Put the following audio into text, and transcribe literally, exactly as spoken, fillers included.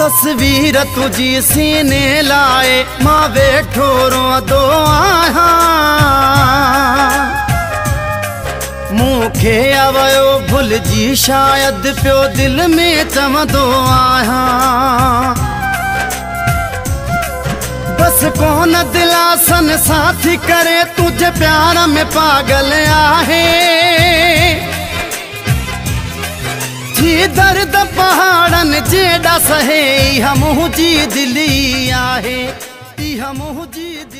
तस्वीर तुझी सीने लाए मां वेठो रोंदो आहियां। मूंखे आवयो भुलिजी शायद पियो दिल में चवंदो आहियां। बस कौन दिलासन साथी करे तुझे प्यार में पागल आहे। जी दर्द पहाड़न जेड़ा सहे इहा मुंहिंजी दिली आहे, इहा मुंहिंजी